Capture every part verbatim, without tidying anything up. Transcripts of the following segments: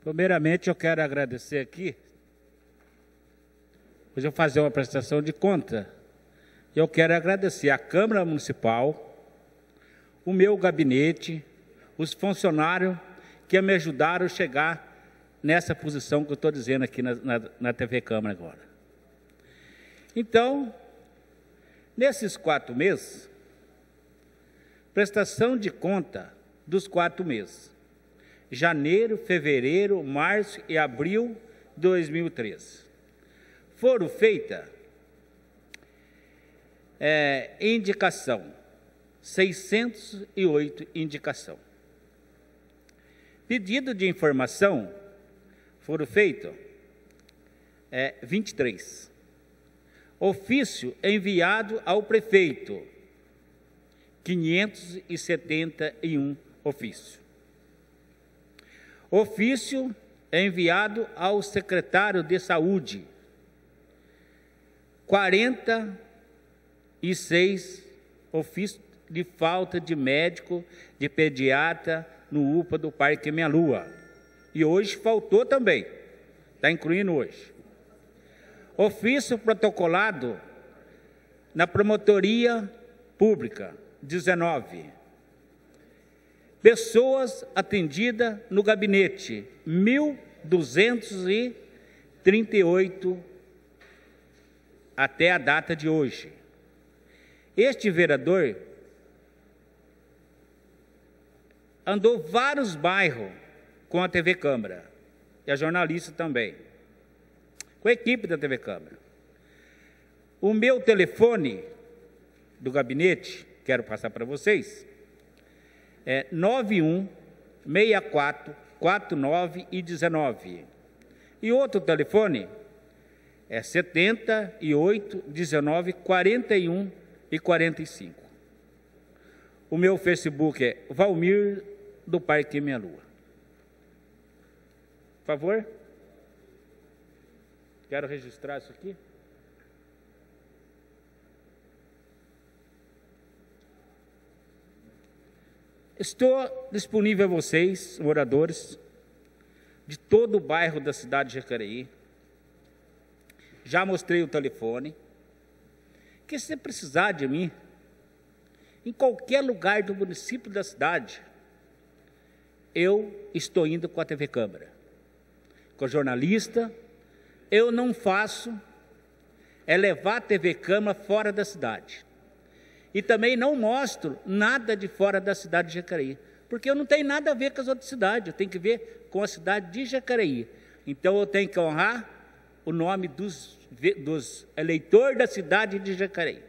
Primeiramente, eu quero agradecer aqui. Hoje eu vou fazer uma prestação de conta. Eu quero agradecer à Câmara Municipal, o meu gabinete, os funcionários que me ajudaram a chegar nessa posição que eu estou dizendo aqui na, na, na T V Câmara agora. Então, nesses quatro meses, prestação de conta dos quatro meses. Janeiro, fevereiro, março e abril de dois mil e treze. Foram feitas é, indicação, seiscentos e oito indicação. Pedido de informação foram feitos é, vinte e três. Ofício enviado ao prefeito, quinhentos e setenta e um ofício. Ofício enviado ao secretário de Saúde, quarenta e seis ofícios de falta de médico, de pediatra no U P A do Parque Minha Lua. E hoje faltou também, está incluindo hoje. Ofício protocolado na Promotoria Pública, dezenove. Pessoas atendidas no gabinete, mil duzentos e trinta e oito até a data de hoje. Este vereador andou vários bairros com a T V Câmara, e a jornalista também, com a equipe da T V Câmara. O meu telefone do gabinete, quero passar para vocês, é nove um seis quatro quatro nove e dezenove. E outro telefone é setenta e oito, dezenove, quarenta e um e quarenta e cinco. O meu Facebook é Valmir do Parque Minha Lua. Por favor. Quero registrar isso aqui. Estou disponível a vocês, moradores de todo o bairro da cidade de Jacareí. Já mostrei o telefone. Que se você precisar de mim, em qualquer lugar do município da cidade, eu estou indo com a T V Câmara. Com jornalista, eu não faço é levar a T V Câmara fora da cidade. E também não mostro nada de fora da cidade de Jacareí, porque eu não tenho nada a ver com as outras cidades, eu tenho que ver com a cidade de Jacareí. Então eu tenho que honrar o nome dos, dos eleitores da cidade de Jacareí.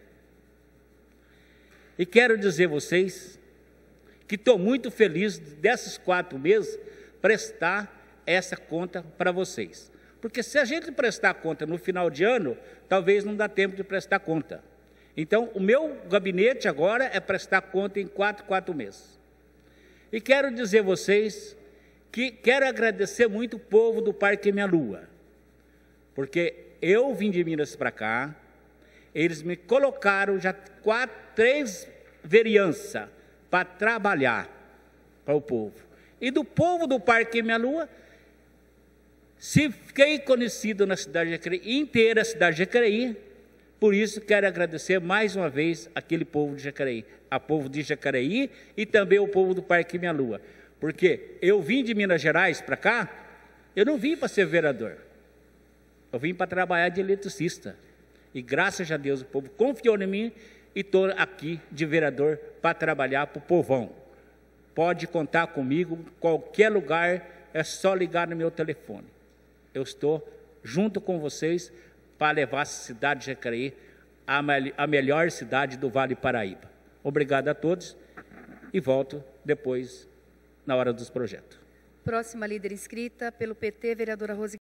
E quero dizer a vocês que estou muito feliz desses quatro meses prestar essa conta para vocês. Porque se a gente prestar conta no final de ano, talvez não dá tempo de prestar conta. Então, o meu gabinete agora é prestar conta em quatro, quatro meses. E quero dizer a vocês que quero agradecer muito o povo do Parque Minha Lua, porque eu vim de Minas para cá, eles me colocaram já quatro, três vereanças para trabalhar para o povo. E do povo do Parque Minha Lua, se fiquei conhecido na cidade de Jacareí, inteira a cidade de Jacareí. Por isso, quero agradecer mais uma vez aquele povo de Jacareí, a povo de Jacareí e também o povo do Parque Minha Lua. Porque eu vim de Minas Gerais para cá, eu não vim para ser vereador. Eu vim para trabalhar de eletricista. E graças a Deus o povo confiou em mim e estou aqui de vereador para trabalhar para o povão. Pode contar comigo, qualquer lugar, é só ligar no meu telefone. Eu estou junto com vocês para levar a cidade de Jacareí a, a melhor cidade do Vale Paraíba. Obrigado a todos e volto depois na hora dos projetos. Próxima líder inscrita pelo P T, vereadora Rose